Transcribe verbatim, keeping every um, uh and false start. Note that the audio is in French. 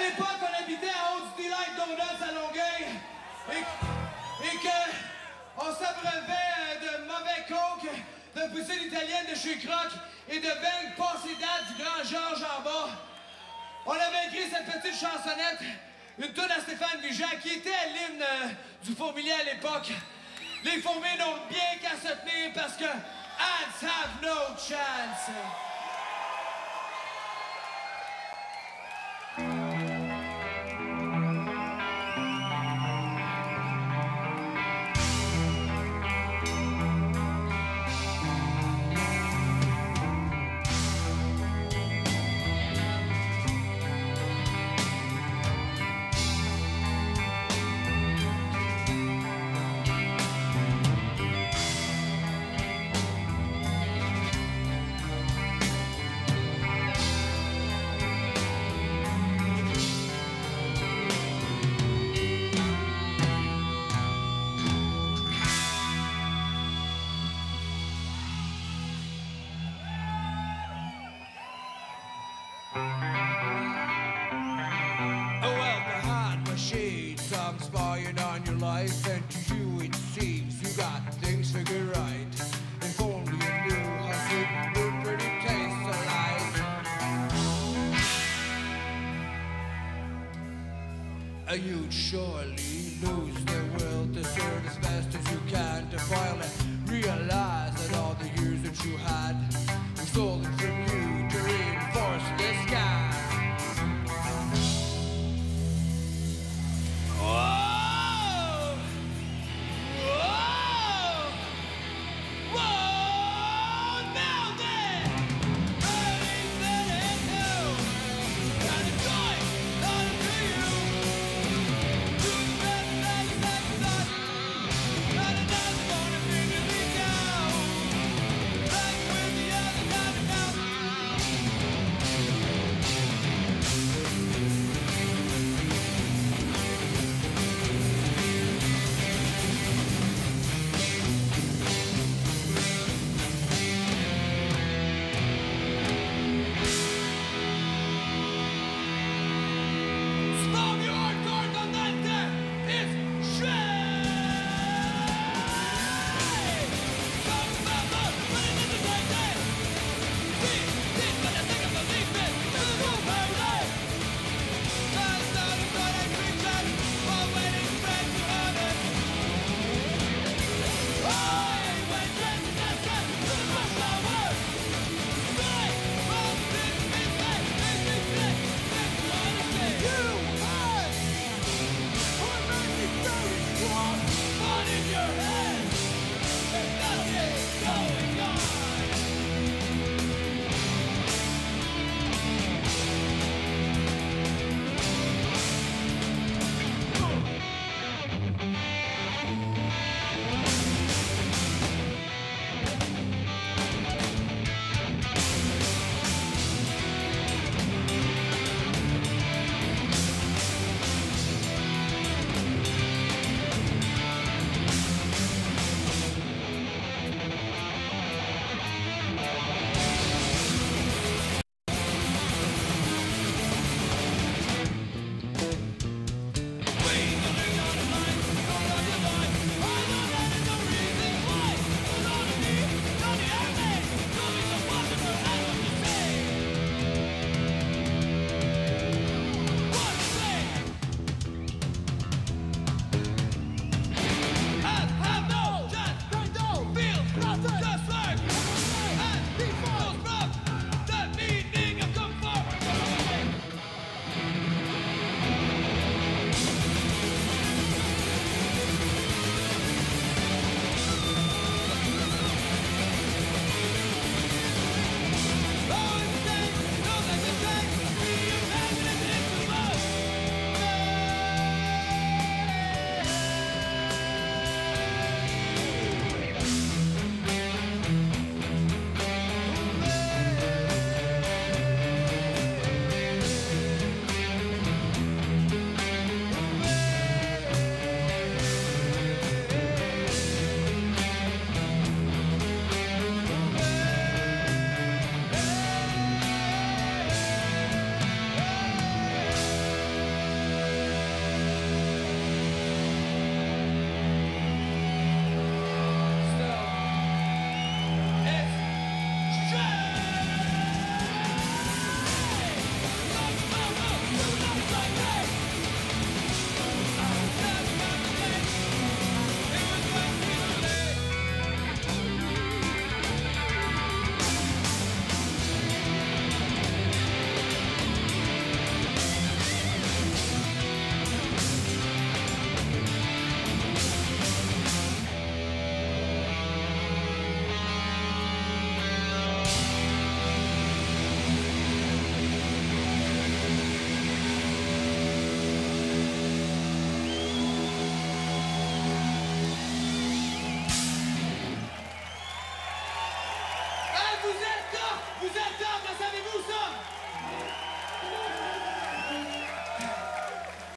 l'époque, on habitait à Haute Delight Donuts à Longueuil et, et que on s'abreuvait de mauvais coke, de poutine italienne de chez Croc et de bang passé date du Grand Georges en bas. On avait écrit cette petite chansonnette, une toune à Stéphane Vigent, qui était l'hymne euh, du fourmilier à l'époque. Les fourmis n'ont bien qu'à se tenir parce que ants have no chance. Spying on your life, and to you it seems you got things figured right. If only you knew how sweet your pretty tastes of life. You'd surely lose the will to serve as best as